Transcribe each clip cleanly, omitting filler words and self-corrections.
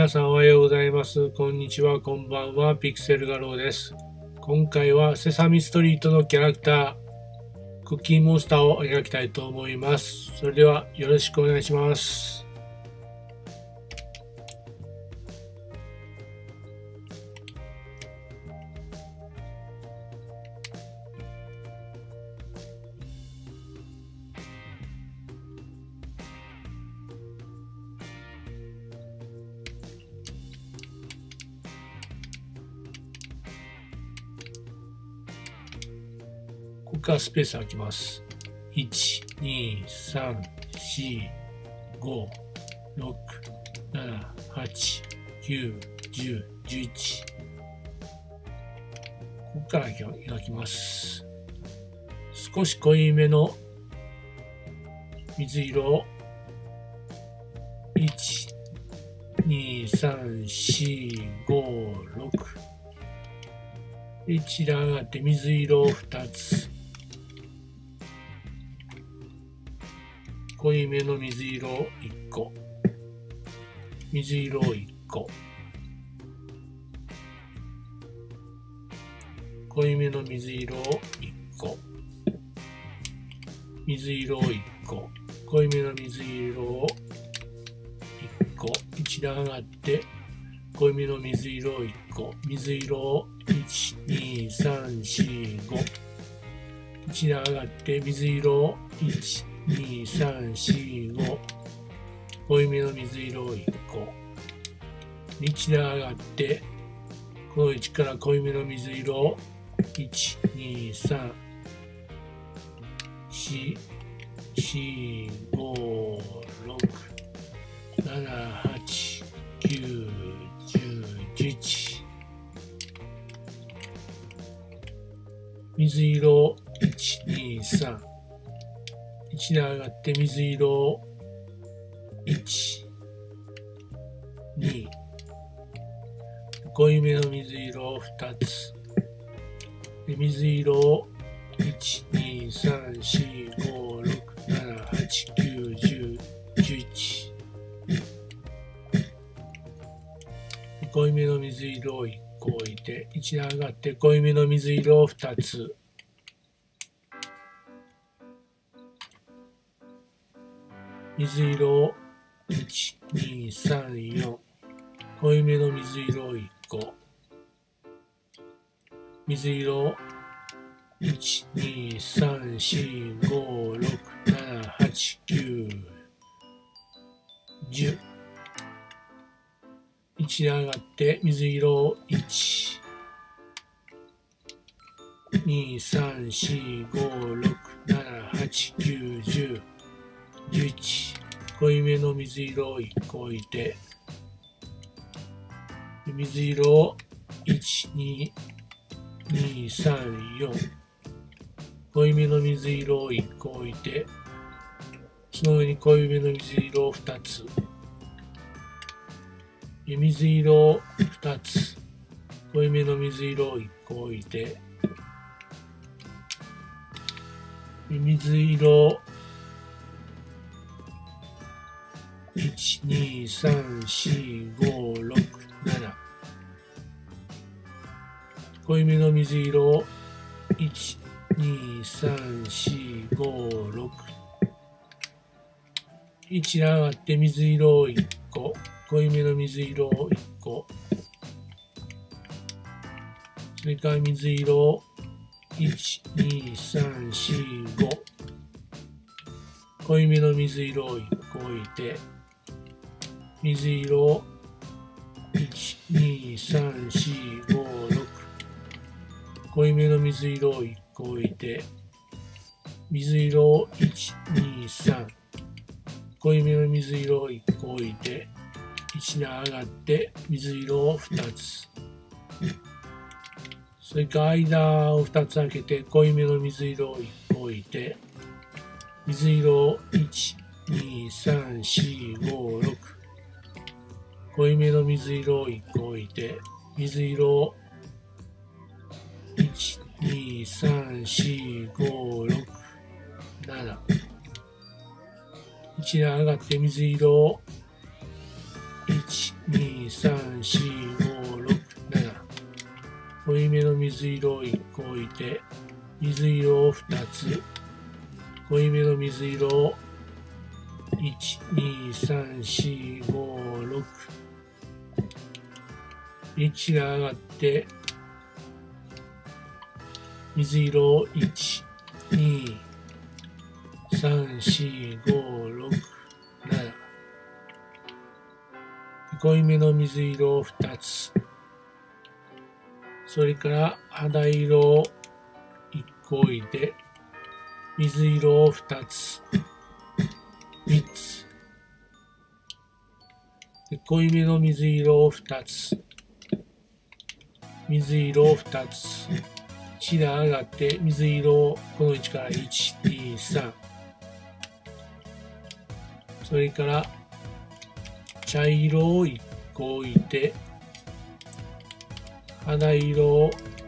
皆さんおはようございます。こんにちは、こんばんは。ピクセル画廊です。今回はセサミストリートのキャラクター、クッキーモンスターを描きたいと思います。それではよろしくお願いします。ここからスペース空きます。1、2、3、4、5、6、7、8、9、10、11。ここから描きます。少し濃いめの水色を1、2、3、4、5、6。一段上がって水色を2つ。濃いめの水色を1個。水色を1個。濃いめの水色を1個。水色を1個。濃いめの水色を1個。一段上がって濃いめの水色を1個。水色を1、2、3、4、5。一段上がって水色を1、2、3、4、5。濃いめの水色を1個。一段上がって、この位置から濃いめの水色を1、2、3、4、4、5、6、7、8、9、10、11。水色を1、2、3。一段上がって水色を1、2。濃いめの水色を2つ。で水色を1、2、3、4、5、6、7、8、9、10、11。濃いめの水色を1個置いて、一段上がって濃いめの水色を2つ。水色を1、2、3、4。濃いめの水色を1個。水色を1、2、3、4、5、6、7、8、9、10。一段上がって水色を1、2、3、4、5、6、7、8、9、10、11。濃いめの水色を1個置いて、水色を1、2、2、3、4。濃いめの水色を1個置いて、その上に濃いめの水色を2つ。水色を2つ。濃いめの水色を1個置いて、水色を1、2、3、4、5、6、7。濃いめの水色を1、2、3、4、5、6。一段上がって水色を1個。濃いめの水色を1個。それから水色を1、2、3、4、5。濃いめの水色を1個置いて、水色を1、2、3、4、5、6。濃いめの水色を1個置いて、水色を1、2、3。濃いめの水色を1個置いて、一段上がって水色を2つ。それから間を2つ開けて濃いめの水色を1個置いて、水色を1、2、3、4、5、6。濃いめの水色を1個置いて、水色を1、2、3、4、5、6、7。一段上がって水色を1、2、 2、3、4、5、6、7。濃いめの水色を1個置いて、水色を2つ。濃いめの水色を1、2、3、4、5、6。1が上がって、水色を1、2、3、4、5、6、7。濃いめの水色を2つ。それから肌色を1個置いて、水色を2つ。3つ。濃いめの水色を2つ。水色を2つ。1が上がって水色をこの位置から1、2、3。それから茶色を1個置いて、肌色を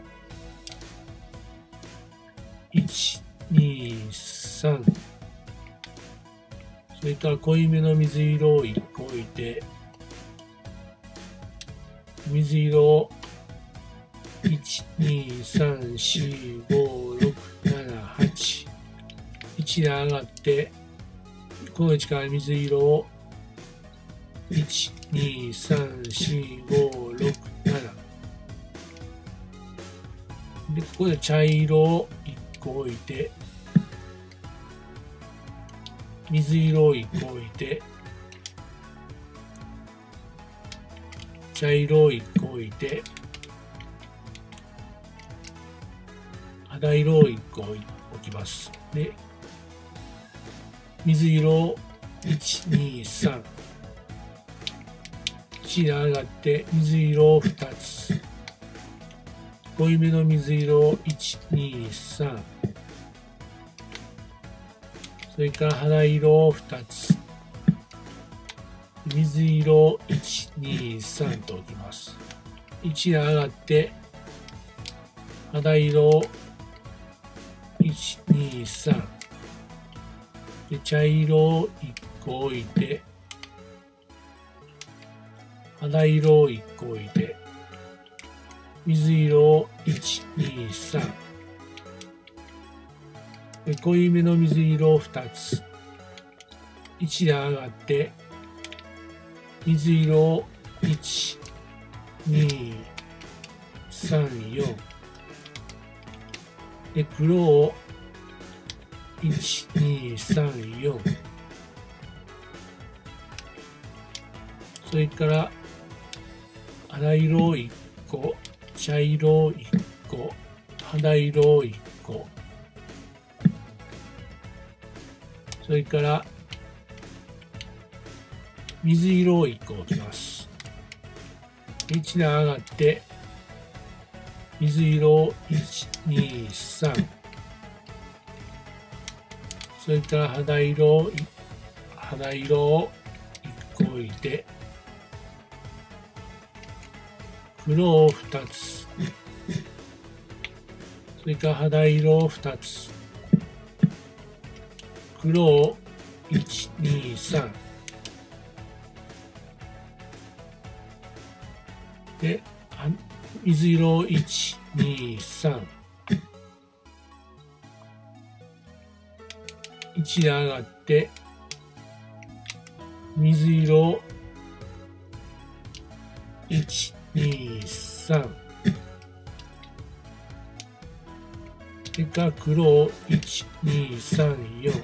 1、2、3。それから濃いめの水色を1個置いて、水色を1、2、3、4、5、6、7、8。1が上がって、この位置から水色を1、2、3、4、5、6、7。で、ここで茶色を1個置いて、水色を1個置いて、茶色を1個置いて、肌色を1個置きます。で、水色を1、2、3。1が上がって水色を2つ。濃いめの水色を1、2、3。それから肌色を2つ。水色を1、2、3と置きます。1が上がって肌色を1、2、3。で、茶色を1個置いて、肌色を1個置いて、水色を1、2、3。で、濃いめの水色を2つ。1が上がって、水色を1、2、3、4。で、黒を1、2、3、4。それから、肌色を1個、茶色を1個、肌色を1個。それから、水色を1個置きます。1が上がって、水色を1、2、3。それから肌色を1個置いて、黒を2つ。それから肌色を2つ。黒を1、2、3。で、水色を1、2、3。1が上がって、水色を1、2、3。それから黒を1、2、3、4。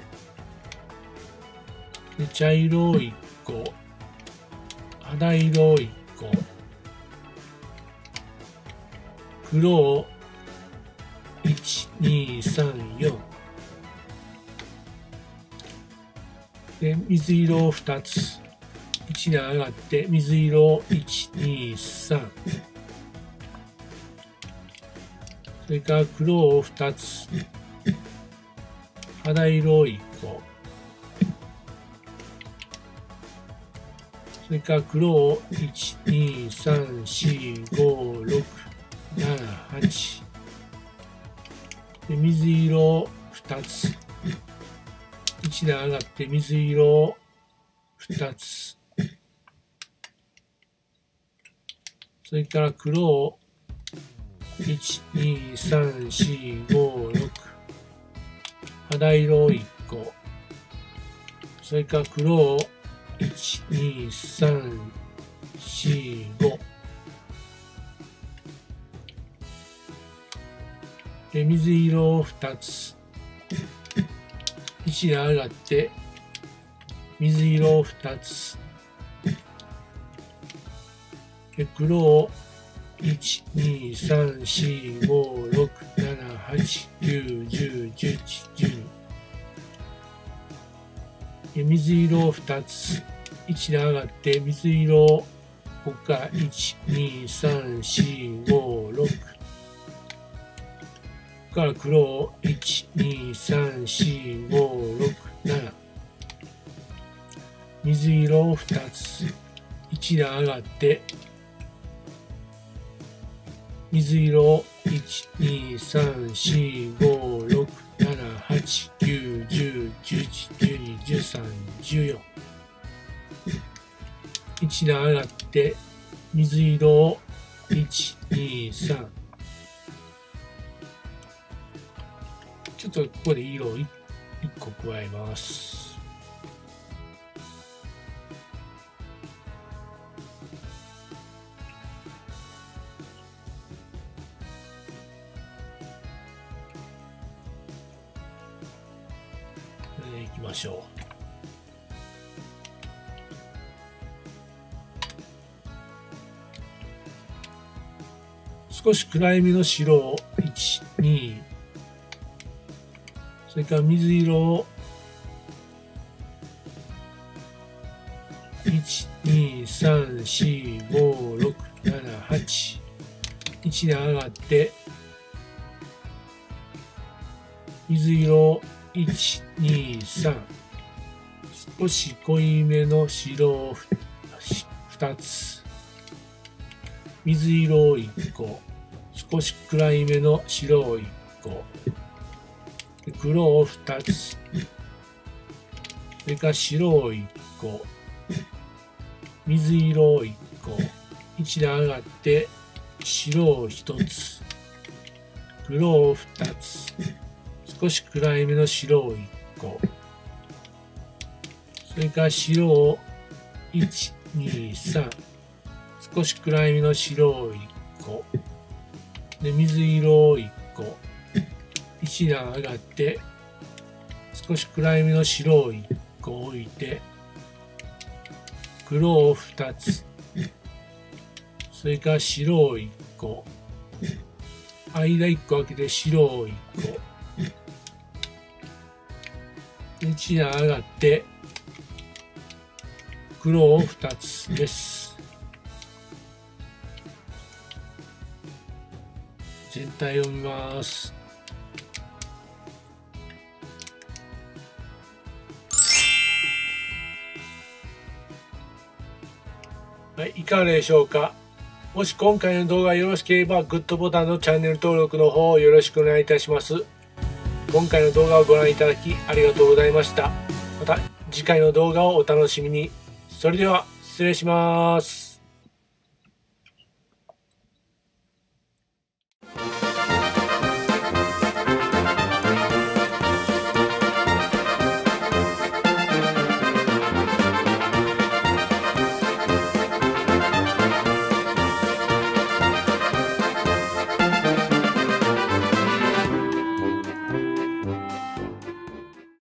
で、茶色を1個。肌色を1個。黒を1、2、3、4。で、水色を2つ。1が上がって水色を1、2、3。それから黒を2つ。肌色を1個。それから黒を1、2、3、4、5、6、7、8。で、水色を2つ。1が上がって水色を2つ。 それから黒を1、2、3、4、5、6。肌色を1個。それから黒を1、2、3、4、5。で、水色を2つ。1段上がって、水色を2つ。で、黒を1、2、3、4、5、6、7、8、9、10、11、12。で、水色を2つ。1段上がって、水色をここから1、2、3、4、5、6。ここから黒を1、2、3、4、5、6、7。水色を2つ。1段上がって、水色を1、2、3、4、5、6、7、8、9、10、11、12、13、14。1段上がって、水色を1、2、3。ちょっとここで色を1個加えます。いきましょう。少し暗いめの白を1、2、それから水色を1、2、3、4、5、6、7、8。1段上がって、水色を1、2、3。少し濃いめの白を2つ。水色を1個。少し暗いめの白を1個。黒を2つ。それから白を1個。水色を1個。1段上がって、白を1つ。黒を2つ。少し暗いめの白を1個。それから白を1、2、3。少し暗いめの白を1個。で、水色を1個。1段上がって、少し暗いめの白を1個置いて、黒を2つ。それから白を1個。間1個開けて白を1個。1段上がって、黒を2つです。全体を見ます。はい、いかがでしょうか。もし今回の動画がよろしければ、グッドボタンのチャンネル登録の方をよろしくお願いいたします。今回の動画をご覧いただきありがとうございました。また次回の動画をお楽しみに。それでは失礼します。